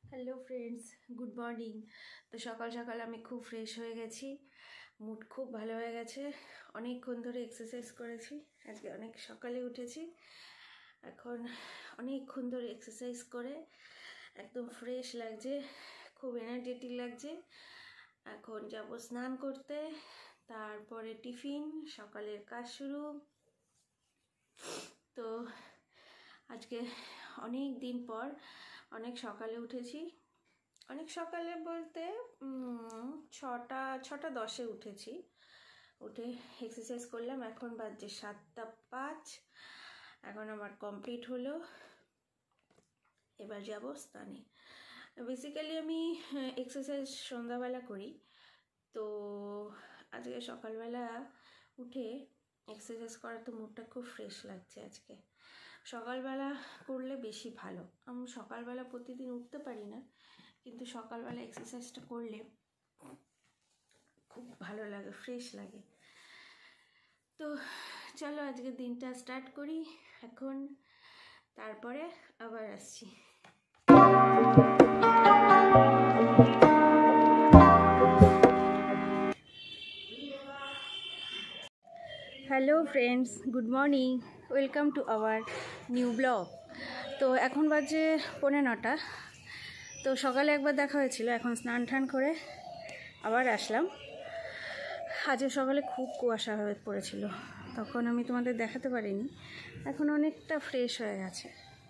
Hello friends, good morning. তো সকাল সকাল আমি খুব ফ্রেশ হয়ে গেছি, মুড খুব ভালো হয়ে গেছে। অনেকক্ষণ ধরে এক্সারসাইজ করেছি, আজকে অনেক সকালে উঠেছি। এখন অনেকক্ষণ ধরে এক্সারসাইজ করে একদম ফ্রেশ লাগছে, খুব এনার্জেটিক লাগছে। এখন যাব স্নান করতে, তারপরে টিফিন, সকালের কাজ শুরু। তো আজকে অনেক দিন পর অনেক সকালে উঠেছি। অনেক সকালে বলতে 6টা 10-এ উঠেছি। উঠে এক্সারসাইজ করলাম। এখন বাজছে 7টা 5। এখন আমার কমপ্লিট হলো। এবার যাব স্নানে। বেসিক্যালি আমি এক্সারসাইজ সন্ধ্যাবেলা করি, তো আজকে সকালবেলা উঠে এক্সারসাইজ করার তো মুডটা খুব ফ্রেশ লাগছে আজকে। সকালবেলা করলে বেশি ভালো। আমি সকালবেলা প্রতিদিন উঠতে পারি না, কিন্তু সকালবেলা এক্সারসাইজটা করলে খুব ভালো লাগে, ফ্রেশ লাগে। তো চলো আজকে দিনটা স্টার্ট করি এখন, তারপরে আবার আসছি। Hello friends, good morning, welcome to our new blog. তো এখন বাজে 9:45। তো সকালে একবার দেখা হয়েছিল, এখন স্নান টান করে আবার আসলাম। আজকে সকালে খুব কুয়াশা হয়ে পড়েছিল, তখন আমি তোমাদের দেখাতে পারিনি। এখন অনেকটা ফ্রেশ হয়ে গেছে,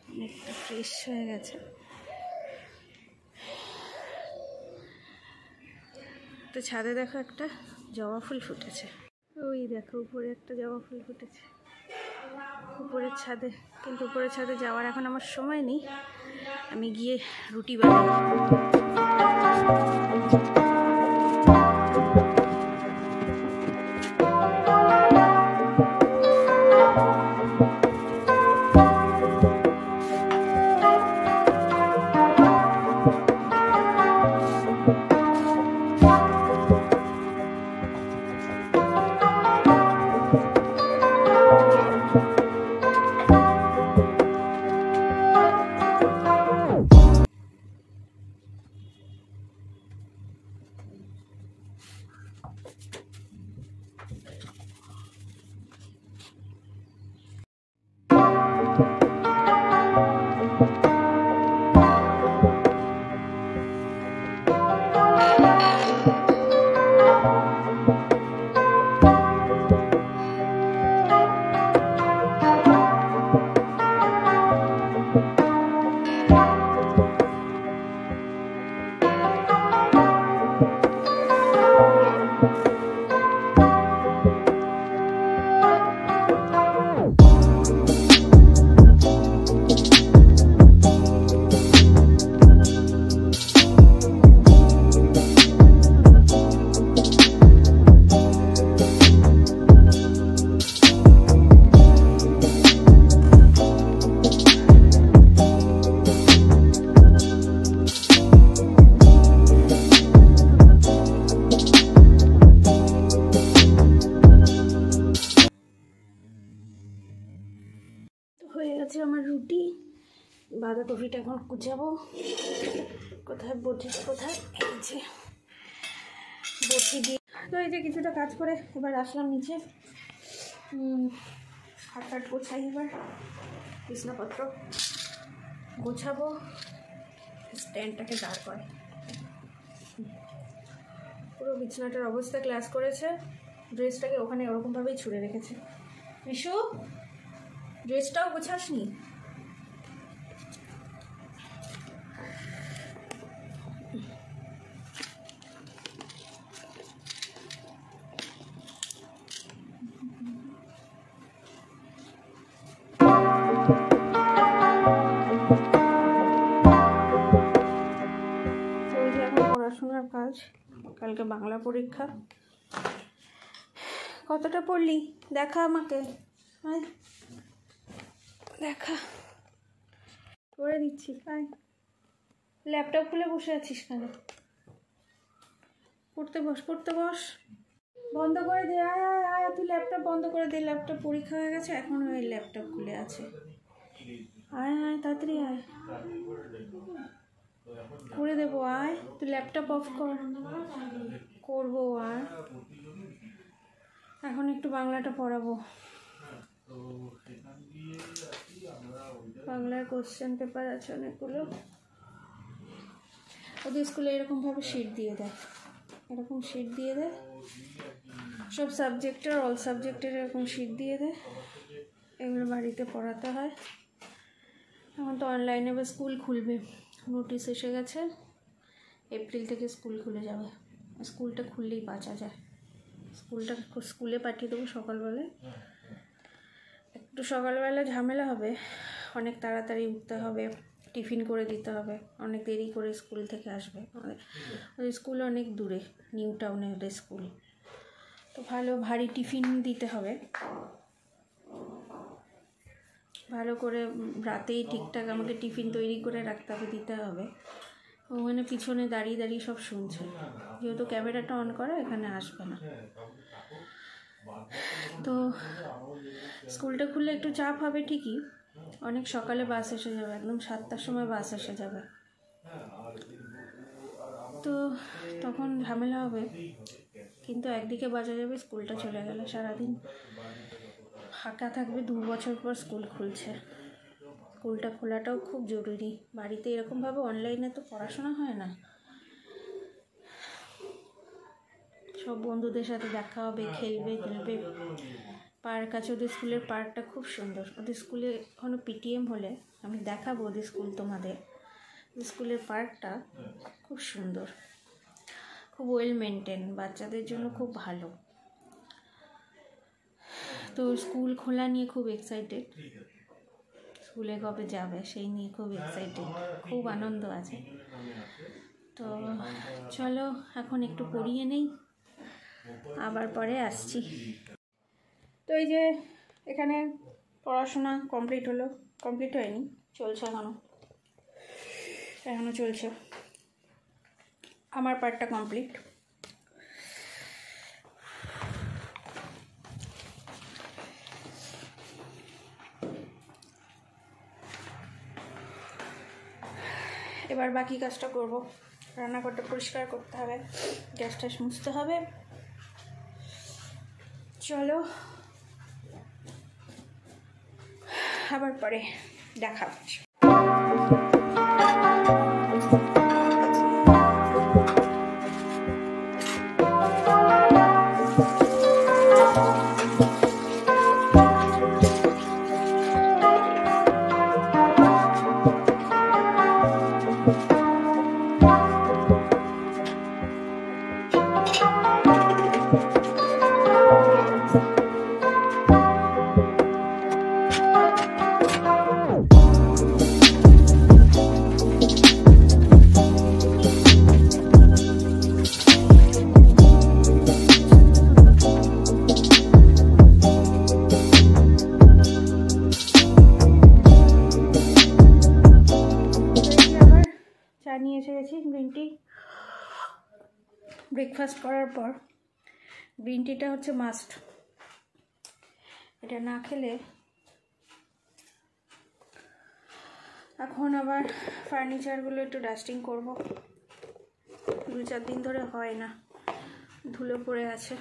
তো ছাদে দেখো একটা জবা ফুল ফুটেছে, ওই দেখো উপরে একটা জবা ফুল ফুটেছে উপরের ছাদে। কিন্তু উপরের ছাদে যাওয়ার এখন আমার সময় নেই, আমি গিয়ে রুটি বানাই। হয়ে গেছে আমার রুটি, বাঁধাকপিটা এখন কুচাবো। কোথায় বটি, কোথায়, এই যে বটি দিয়ে। তো এই যে কিছুটা কাজ করে এবার আসলাম নিচে, খাট গোছাই। এবার বিছনাপত্র গোছাবো, স্ট্যান্ডটাকে দাঁড় করে। পুরো বিছানাটার অবস্থা ক্লাস করেছে, ড্রেসটাকে ওখানে ওরকমভাবেই ছুঁড়ে রেখেছে। বিশু, ড্রেসটাও গোছাসনি? পড়াশোনার কাজ, কালকে বাংলা পরীক্ষা। কতটা পড়লি দেখা আমাকে, দেখা করে দিচ্ছি। ল্যাপটপ খুলে বসে আছিস কেন? পড়তে বস। বন্ধ করে দে, আয় তুই ল্যাপটপ বন্ধ করে দে। ল্যাপটপ পরীক্ষা হয়ে গেছে, এখন ওই ল্যাপটপ খুলে আছে। আয় তাড়াতাড়ি আয়। করে দেবো, আয় তুই ল্যাপটপ অফ কর, করবো। আর এখন একটু বাংলাটা পড়াবো, বাংলার কোশ্চেন পেপার আছে অনেকগুলো। ওদের স্কুলে এরকমভাবে শিট দিয়ে দেয়, এরকম শিট দিয়ে দেয় সব সাবজেক্টের, অল সাবজেক্টের এরকম শিট দিয়ে দেয়, এগুলো বাড়িতে পড়াতে হয়। এখন তো অনলাইনে বা স্কুল খুলবে, নোটিশ এসে গেছে, এপ্রিল থেকে স্কুল খুলে যাবে। স্কুলটা খুললেই বাঁচা যায়, স্কুলে পাঠিয়ে দেবো সকালবেলায়। একটু সকালবেলা ঝামেলা হবে, অনেক তাড়াতাড়ি উঠতে হবে, টিফিন করে দিতে হবে, অনেক দেরি করে স্কুল থেকে আসবে। ওদের স্কুল অনেক দূরে, নিউ টাউনে ওদের স্কুল, তো ভালো ভারী টিফিন দিতে হবে, ভালো করে রাতেই ঠিকঠাক আমাকে টিফিন তৈরি করে রাখতে হবে, দিতে হবে। ওখানে পিছনে দাঁড়িয়ে দাঁড়িয়ে সব শুনছে, যেহেতু ক্যামেরাটা অন করা, এখানে আসবে না। তো স্কুলটা খুললে একটু চাপ হবে ঠিকই, অনেক সকালে বাস এসে যাবে, একদম 7টার সময় বাস এসে যাবে, তো তখন ঝামেলা হবে। কিন্তু একদিকে বাজা যাবে, স্কুলটা চলে গেলে সারাদিন ফাঁকা থাকবে। 2 বছর পর স্কুল খুলছে, স্কুলটা খোলাটাও খুব জরুরি। বাড়িতে এরকমভাবে অনলাইনে তো পড়াশোনা হয় না, সব বন্ধুদের সাথে দেখা হবে, খেলবে। পার্ক আছে ওদের স্কুলের, পার্কটা খুব সুন্দর। ওদের স্কুলে এখনও পিটিএম হলে আমি দেখাবো ওদের স্কুল তোমাদের। স্কুলের পার্কটা খুব সুন্দর, খুব ওয়েল মেনটেন, বাচ্চাদের জন্য খুব ভালো। তো স্কুল খোলা নিয়ে খুব এক্সাইটেড, স্কুলে কবে যাবে সেই নিয়ে খুব এক্সাইটেড, খুব আনন্দ আছে। তো চলো এখন একটু পড়িয়ে নেই, আবার পরে আসছি। তো এই যে এখানে পড়াশোনা কমপ্লিট হলো, কমপ্লিট হয়নি, চলছে এখনও চলছে। আমার পার্টটা কমপ্লিট। এবার বাকি কাজটা করব, রান্নাঘরটা পরিষ্কার করতে হবে, গ্যাস ট্যাস মুছতে হবে। চলো আবার পরে দেখা হচ্ছে। নিয়ে এসে গেছি গ্রিন টি। ব্রেকফাস্ট করার পর গ্রিন টিটা হচ্ছে মাস্ট, এটা না খেলে। এখন আবার ফার্নিচারগুলো একটু ডাস্টিং করব, 2-4 দিন ধরে হয় না, ধুলো পড়ে আছে।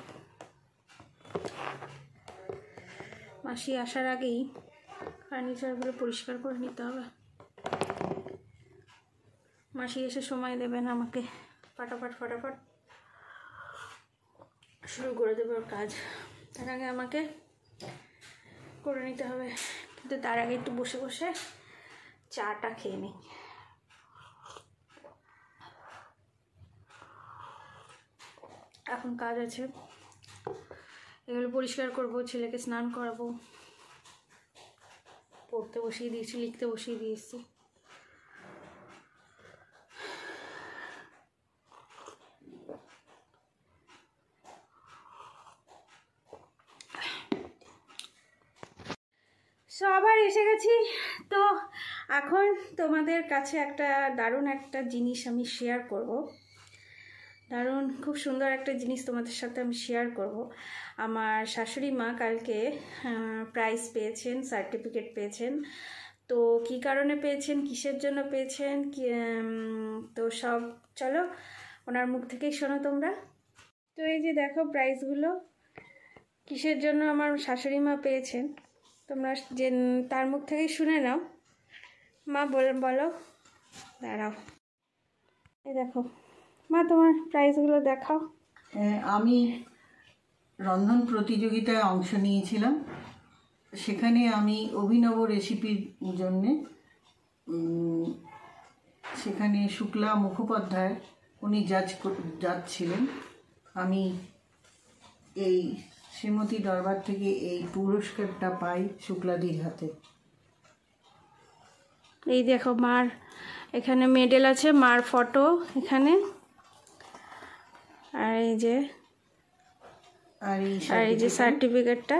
মাসি আসার আগেই ফার্নিচারগুলো পরিষ্কার করে নিতে হবে, মাসি এসে সময় দেবে না আমাকে, ফটাফট শুরু করে দেবে ওর কাজ, তার আগে আমাকে করে নিতে হবে। কিন্তু তার আগে একটু বসে বসে চাটা খেয়ে নিই। এখন কাজ আছে, এগুলো পরিষ্কার করব, ছেলেকে স্নান করাবো, পড়তে বসিয়ে দিয়েছি, লিখতে বসিয়ে দিয়েছি। সো আবার এসে গেছি। তো এখন তোমাদের কাছে একটা দারুণ একটা জিনিস আমি শেয়ার করব, খুব সুন্দর একটা জিনিস তোমাদের সাথে আমি শেয়ার করব। আমার শাশুড়ি মা কালকে প্রাইজ পেয়েছেন, সার্টিফিকেট পেয়েছেন। তো কি কারণে পেয়েছেন, কিসের জন্য পেয়েছেন, তো সব চলো ওনার মুখ থেকেই শোনো তোমরা। তো এই যে দেখো প্রাইসগুলো কিসের জন্য আমার শাশুড়ি মা পেয়েছেন, তোমরা যে তার মুখ থেকেই শুনে নাও। মা বলো, দাঁড়াও, এই দেখো মা তোমার প্রাইসগুলো দেখাও। আমি রন্ধন প্রতিযোগিতায় অংশ নিয়েছিলাম, সেখানে আমি অভিনব রেসিপির জন্যে সেখানে শুক্লা মুখোপাধ্যায় উনি জাজ ছিলেন। আমি এই শ্রীমতী দরবার থেকে এই পুরস্কারটা পাই শুক্লাদির হাতে। এই দেখো মার এখানে মেডেল আছে, মার ফটো এখানে, আর এই যে সার্টিফিকেটটা।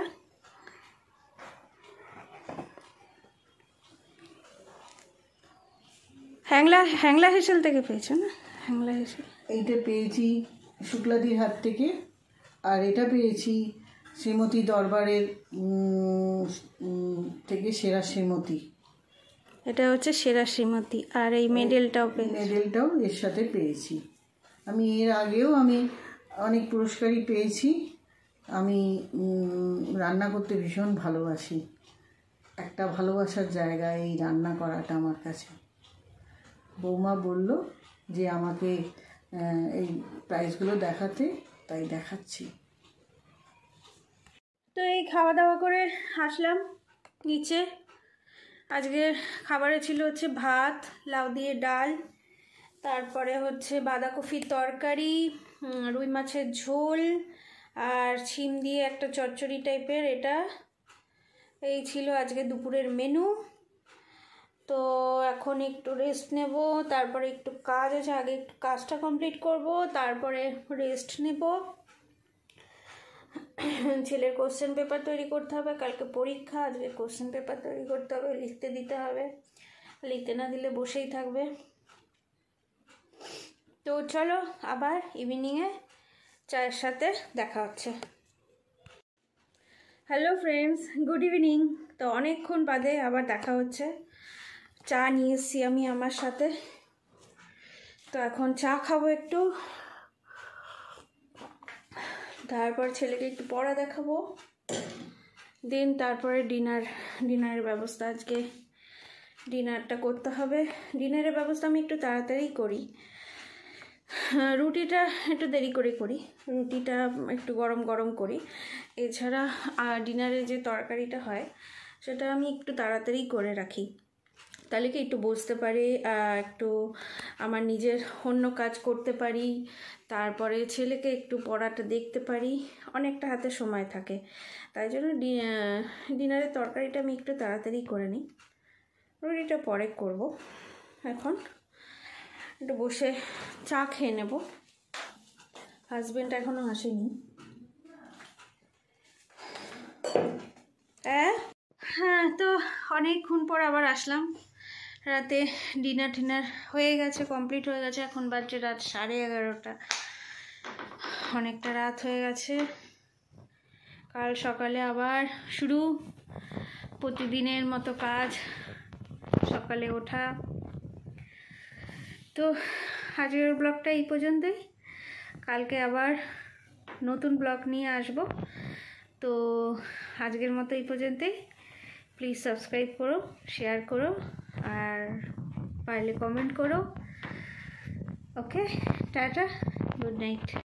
হ্যাংলা হেসেল থেকে পেয়েছো না? হ্যাংলা হেসেল এইটা পেয়েছি শুক্লাদির হাত থেকে, আর এটা পেয়েছি শ্রীমতী দরবারের থেকে সেরা শ্রীমতী। এটা হচ্ছে সেরা শ্রীমতী, আর এই মেডেলটাও এর সাথে পেয়েছি। আমি এর আগেও অনেক পুরস্কারই পেয়েছি। আমি রান্না করতে ভীষণ ভালোবাসি, একটা ভালোবাসার জায়গা এই রান্না করাটা আমার কাছে। বৌমা বলল যে আমাকে এই প্রাইজগুলো দেখাতে, তাই দেখাচ্ছি। তো এই খাওয়া দাওয়া করে আসলাম নিচে। আজকে খাবারে ছিল হচ্ছে ভাত, লাউ দিয়ে ডাল, তারপরে হচ্ছে বাঁধাকপির তরকারি, রুই মাছের ঝোল, আর শিম দিয়ে একটা চচ্চড়ি টাইপের, এটা এই ছিল আজকে দুপুরের মেনু। তো এখন একটু রেস্ট নেব, তারপরে একটু কাজ আছে, আগে একটু কাজটা কমপ্লিট করব, তারপরে রেস্ট নেব। ছেলের কোশ্চেন পেপার তৈরি করতে হবে, কালকে পরীক্ষা, আজকে কোশ্চেন পেপার তৈরি করতে হবে, লিখতে দিতে হবে, লিখতে না দিলে বসেই থাকবে। তো চলো আবার ইভিনিংয়ে চায়ের সাথে দেখা হচ্ছে। Hello friends, good evening. তো অনেকক্ষণ বাদে আবার দেখা হচ্ছে। চা নিয়ে এসছি আমি আমার সাথে, তো এখন চা খাবো একটু, তারপর ছেলেকে একটু পড়া দেখাবো, দেন তারপরে ডিনারের ব্যবস্থা। আজকে ডিনারটা করতে হবে। ডিনারের ব্যবস্থা আমি একটু তাড়াতাড়ি করি, রুটিটা একটু দেরি করে করি, রুটিটা একটু গরম গরম করি। এছাড়া ডিনারে যে তরকারিটা হয় সেটা আমি একটু তাড়াতাড়ি করে রাখি, তাহলে কি একটু বসতে পারি, একটু আমার নিজের অন্য কাজ করতে পারি, তারপরে ছেলেকে একটু পড়াটা দেখতে পারি, অনেকটা হাতে সময় থাকে। তাই জন্য ডিনারের তরকারিটা আমি একটু তাড়াতাড়ি করে নিই, রুটিটা পরে করব। এখন একটু বসে চা খেয়ে নেব। হাজব্যান্ড এখনও আসেনি। হ্যাঁ, তো অনেকক্ষণ পর আবার আসলাম। রাতে ডিনার হয়ে গেছে, কমপ্লিট হয়ে গেছে। এখন বাজছে রাত 11:30, অনেকটা রাত হয়ে গেছে। কাল সকালে আবার শুরু প্রতিদিনের মতো কাজ, সকালে ওঠা। তো আজকের ব্লগটা এই পর্যন্তই, কালকে আবার নতুন ব্লগ নিয়ে আসব। তো আজকের মতো এই পর্যন্তই। প্লিজ সাবস্ক্রাইব করো, শেয়ার করো, আর পারলে কমেন্ট করো। Okay, tata, good night.